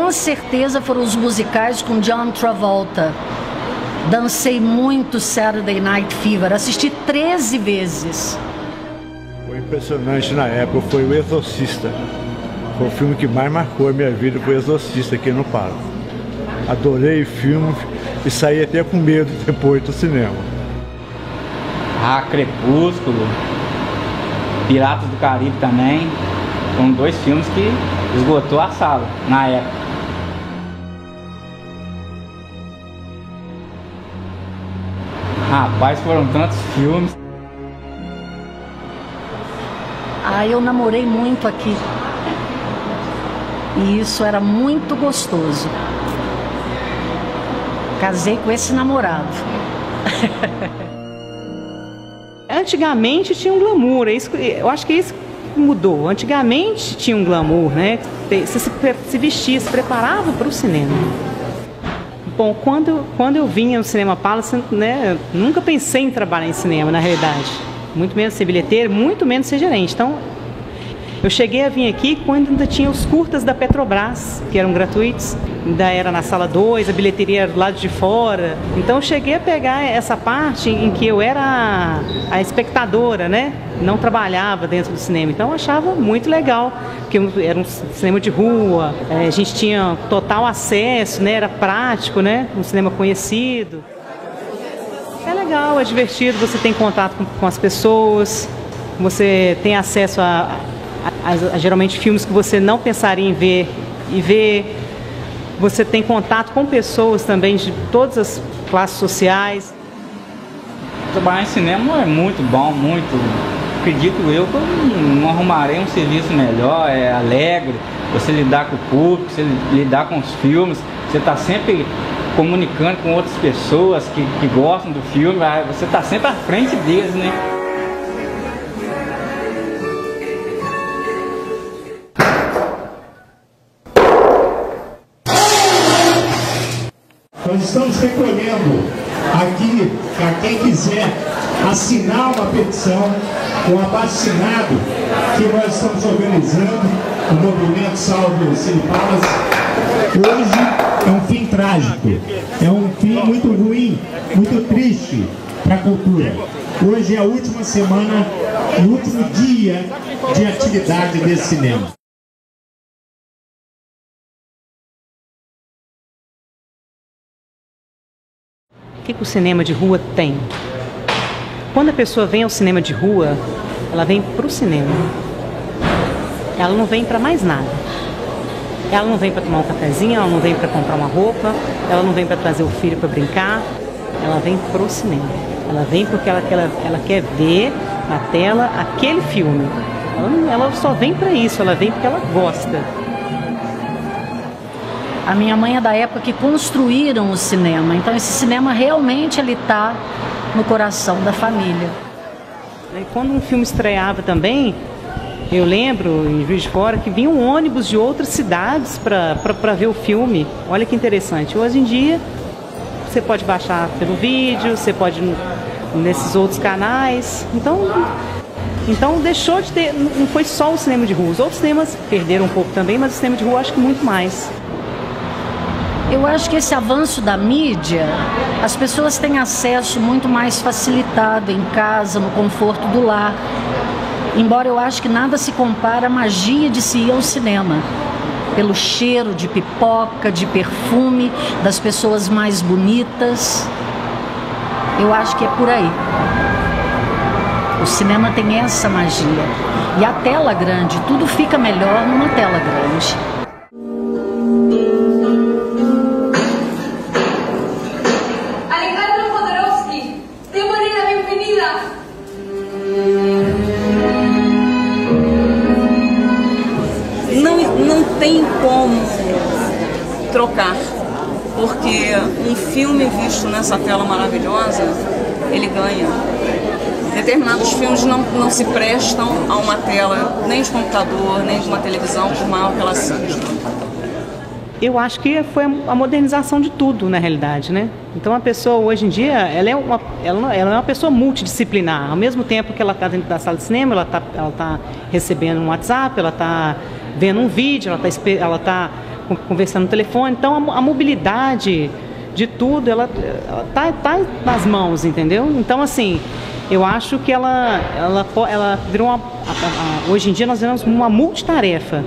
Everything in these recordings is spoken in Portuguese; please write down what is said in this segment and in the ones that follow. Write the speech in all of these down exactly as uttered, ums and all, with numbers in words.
com certeza foram os musicais com John Travolta. Dancei muito Saturday Night Fever, assisti treze vezes. O impressionante na época foi O Exorcista. Foi o filme que mais marcou a minha vida, foi O Exorcista aqui no Parque. Adorei o filme e saí até com medo depois do cinema. Ah, Crepúsculo, Piratas do Caribe também. Foram dois filmes que esgotou a sala na época. Rapaz, foram tantos filmes. Ah, eu namorei muito aqui. E isso era muito gostoso. Casei com esse namorado. Antigamente tinha um glamour, eu acho que isso mudou. Antigamente tinha um glamour, né? Você se, se vestia, se preparava para o cinema. Bom, quando, quando eu vinha no Cinema Palace, né, nunca pensei em trabalhar em cinema, na realidade. Muito menos ser bilheteiro, muito menos ser gerente. Então, eu cheguei a vir aqui quando ainda tinha os curtas da Petrobras, que eram gratuitos. Ainda era na sala dois, a bilheteria era do lado de fora. Então, eu cheguei a pegar essa parte em que eu era a espectadora, né? Não trabalhava dentro do cinema. Então, eu achava muito legal, porque era um cinema de rua, a gente tinha total acesso, né? Era prático, né? Um cinema conhecido. É legal, é divertido, você tem contato com, com as pessoas, você tem acesso a, a, a, a geralmente filmes que você não pensaria em ver e ver. Você tem contato com pessoas também de todas as classes sociais. Trabalhar em cinema é muito bom, muito. Acredito eu que eu não arrumarei um serviço melhor, é alegre, você lidar com o público, você lidar com os filmes, você está sempre comunicando com outras pessoas que, que gostam do filme, você está sempre à frente deles, né? Nós estamos recolhendo aqui, para quem quiser assinar uma petição, um abaixo-assinado que nós estamos organizando, o movimento Salve Cine Palace. Hoje é um fim trágico, é um fim muito ruim, muito triste para a cultura. Hoje é a última semana, o último dia de atividade desse cinema. O que, que o cinema de rua tem? Quando a pessoa vem ao cinema de rua, ela vem para o cinema. Ela não vem para mais nada. Ela não vem para tomar um cafezinho, ela não vem para comprar uma roupa, ela não vem para trazer o filho para brincar, ela vem para o cinema. Ela vem porque ela, ela, ela quer ver na tela aquele filme. Ela, não, ela só vem para isso, ela vem porque ela gosta. A minha mãe é da época que construíram o cinema, então esse cinema realmente ele está no coração da família. E quando um filme estreava também, eu lembro em Juiz de Fora que vinham ônibus de outras cidades para ver o filme. Olha que interessante. Hoje em dia você pode baixar pelo vídeo, você pode ir nesses outros canais. Então, então deixou de ter, não foi só o cinema de rua. Os outros cinemas perderam um pouco também, mas o cinema de rua acho que muito mais. Eu acho que esse avanço da mídia, as pessoas têm acesso muito mais facilitado em casa, no conforto do lar. Embora eu acho que nada se compara à magia de se ir ao cinema. Pelo cheiro de pipoca, de perfume, das pessoas mais bonitas. Eu acho que é por aí. O cinema tem essa magia. E a tela grande, tudo fica melhor numa tela grande. Não tem como trocar, porque um filme visto nessa tela maravilhosa, ele ganha. Determinados filmes não, não se prestam a uma tela nem de computador, nem de uma televisão, por maior que ela seja. Eu acho que foi a modernização de tudo, na realidade, né? Então a pessoa hoje em dia, ela é uma, ela, ela é uma pessoa multidisciplinar. Ao mesmo tempo que ela está dentro da sala de cinema, ela está ela tá recebendo um WhatsApp, ela está vendo um vídeo, ela está ela tá conversando no telefone. Então a, a mobilidade de tudo, ela, ela tá, tá nas mãos, entendeu? Então, assim, eu acho que ela, ela, ela virou uma... A, a, hoje em dia nós vemos uma multitarefa.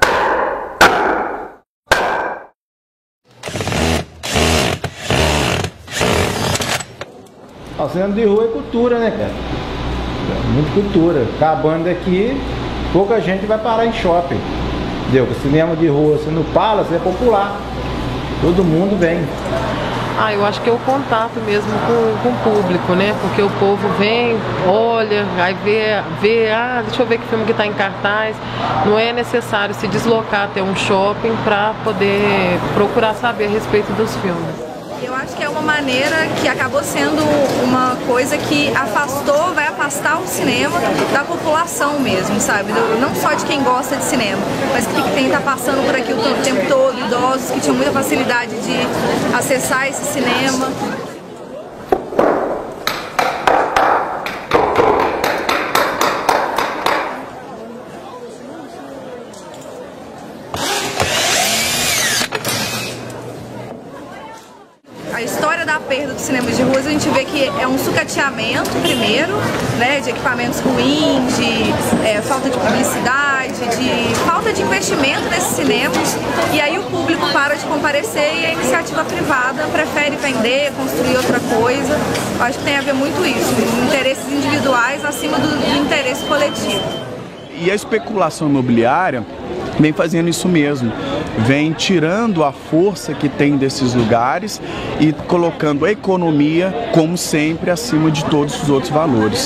O cinema de rua é cultura, né, cara? Muita cultura. Acabando aqui, pouca gente vai parar em shopping. Entendeu? O cinema de rua, assim, no Palace é popular. Todo mundo vem. Ah, eu acho que é o contato mesmo com, com o público, né? Porque o povo vem, olha, aí vê, vê, ah, deixa eu ver que filme que está em cartaz. Não é necessário se deslocar até um shopping para poder procurar saber a respeito dos filmes. Eu acho que é uma maneira que acabou sendo uma coisa que afastou, vai afastar o cinema da população mesmo, sabe? Não só de quem gosta de cinema, mas que quem está passando por aqui o tempo todo, idosos que tinham muita facilidade de acessar esse cinema. A história da perda dos cinemas de ruas, a gente vê que é um sucateamento, primeiro, né, de equipamentos ruins, de é, falta de publicidade, de falta de investimento nesses cinemas, e aí o público para de comparecer e a iniciativa privada prefere vender, construir outra coisa. Eu acho que tem a ver muito isso, interesses individuais acima do, do interesse coletivo. E a especulação imobiliária vem fazendo isso mesmo, vem tirando a força que tem desses lugares e colocando a economia, como sempre, acima de todos os outros valores.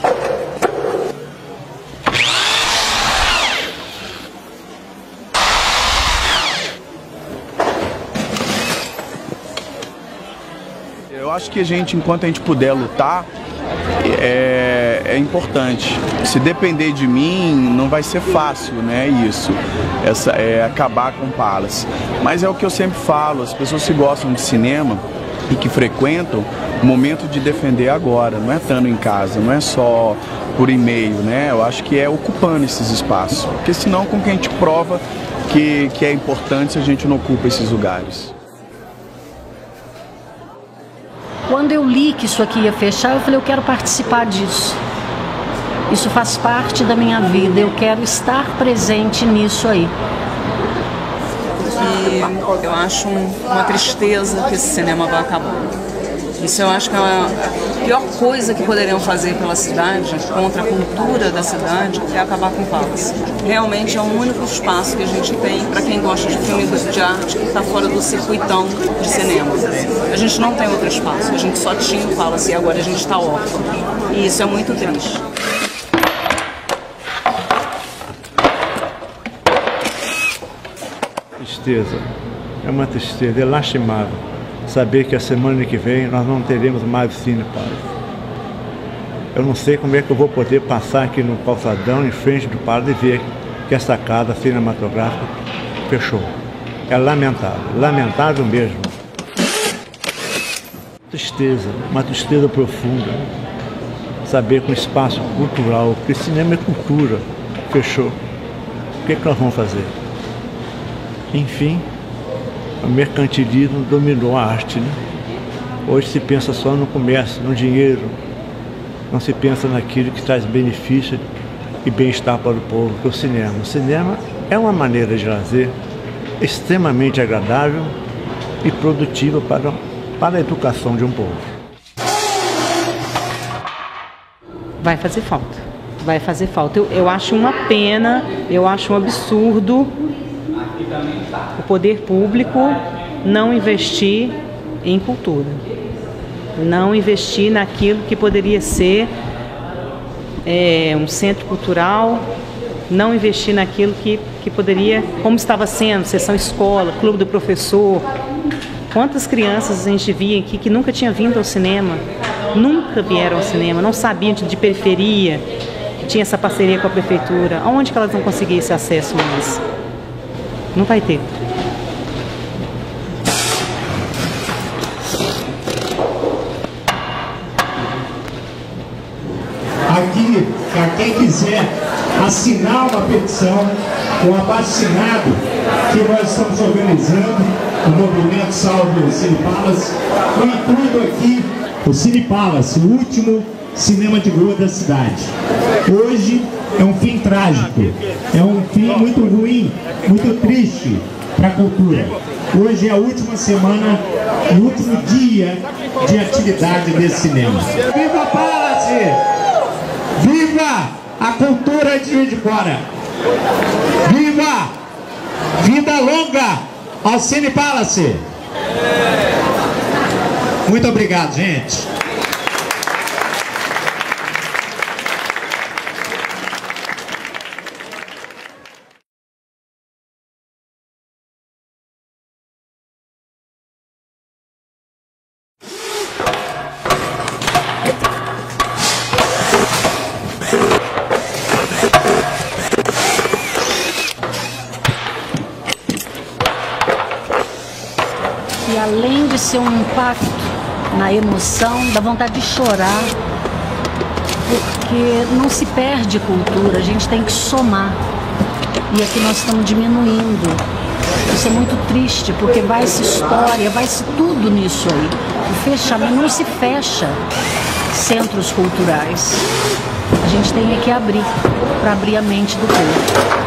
Eu acho que a gente, enquanto a gente puder lutar, É, é importante. Se depender de mim, não vai ser fácil, né, isso, essa, é, acabar com o Palace. Mas é o que eu sempre falo, as pessoas que gostam de cinema e que frequentam, o momento de defender agora, não é estando em casa, não é só por e-mail, né, eu acho que é ocupando esses espaços, porque senão com que a gente prova que, que é importante se a gente não ocupa esses lugares. Quando eu li que isso aqui ia fechar, eu falei, eu quero participar disso. Isso faz parte da minha vida, eu quero estar presente nisso aí. E eu acho uma tristeza que esse cinema vai acabar. Isso eu acho que é a pior coisa que poderiam fazer pela cidade, contra a cultura da cidade, é acabar com o Palace. Realmente é o único espaço que a gente tem para quem gosta de filme de arte que está fora do circuitão de cinema. A gente não tem outro espaço, a gente só tinha o Palace e agora a gente está órfão. E isso é muito triste. Tristeza, é uma tristeza, é lastimável saber que a semana que vem nós não teremos mais o Cine Palace. Eu não sei como é que eu vou poder passar aqui no calçadão, em frente do Palace, e ver que essa casa cinematográfica fechou. É lamentável, lamentável mesmo. Tristeza, uma tristeza profunda. Saber que um espaço cultural, porque cinema é cultura, fechou. O que é que nós vamos fazer? Enfim, o mercantilismo dominou a arte, né? Hoje se pensa só no comércio, no dinheiro, não se pensa naquilo que traz benefício e bem-estar para o povo, que é o cinema. O cinema é uma maneira de lazer extremamente agradável e produtiva para, para a educação de um povo. Vai fazer falta, vai fazer falta. Eu, eu acho uma pena, eu acho um absurdo o poder público não investir em cultura, não investir naquilo que poderia ser é, um centro cultural, não investir naquilo que, que poderia, como estava sendo, sessão escola, clube do professor. Quantas crianças a gente via aqui que nunca tinham vindo ao cinema, nunca vieram ao cinema, não sabiam de, de periferia, que tinha essa parceria com a prefeitura. Aonde que elas vão conseguir esse acesso mais? Não vai ter. Aqui, para quem quiser assinar uma petição, um abaixo-assinado, que nós estamos organizando, o movimento Salve Cine Palace, com o intuito aqui, o Cine Palace, o último cinema de rua da cidade. Hoje é um fim trágico, é um fim muito ruim, muito triste para a cultura. Hoje é a última semana, o último dia de atividade desse cinema. Viva Palace! Viva a cultura de Juiz de Fora! Viva! Vida longa ao Cine Palace! Muito obrigado, gente! E além de ser um impacto na emoção, dá vontade de chorar, porque não se perde cultura, a gente tem que somar. E aqui nós estamos diminuindo. Isso é muito triste, porque vai-se história, vai-se tudo nisso aí. O fechamento, não se fecha centros culturais. A gente tem é que abrir, para abrir a mente do povo.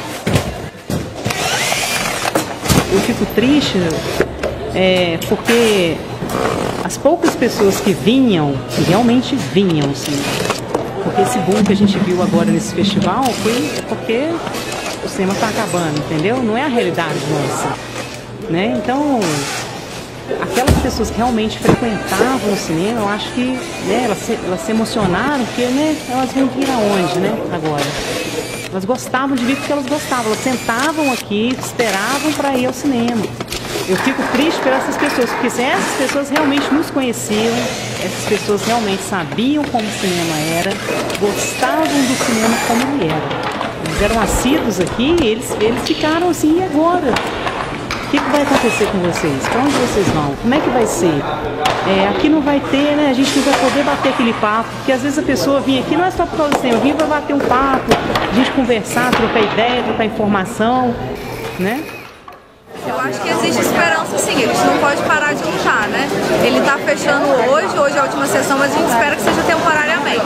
Eu fico triste é, porque as poucas pessoas que vinham, que realmente vinham, assim, porque esse boom que a gente viu agora nesse festival foi porque o cinema está acabando, entendeu? Não é a realidade nossa, né? Então, aquelas pessoas que realmente frequentavam o cinema, eu acho que, né, elas, se, elas se emocionaram, porque, né, elas vão vir aonde, né, agora? Elas gostavam de vir porque elas gostavam, elas sentavam aqui, esperavam para ir ao cinema. Eu fico triste por essas pessoas, porque se essas pessoas realmente nos conheciam, essas pessoas realmente sabiam como o cinema era, gostavam do cinema como ele era. Eles eram assíduos aqui e eles, eles ficaram assim, e agora? O que, que vai acontecer com vocês? Para onde vocês vão? Como é que vai ser? É, aqui não vai ter, né? A gente não vai poder bater aquele papo, porque às vezes a pessoa vinha aqui, não é só por causa do cinema, vinha para bater um papo, a gente conversar, trocar ideia, trocar informação, né? Eu acho que existe esperança sim, a gente não pode parar de lutar, né? Ele está fechando hoje, hoje é a última sessão, mas a gente espera que seja temporariamente.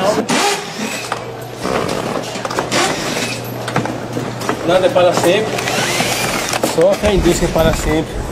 Nada é para sempre, só a indústria é para sempre.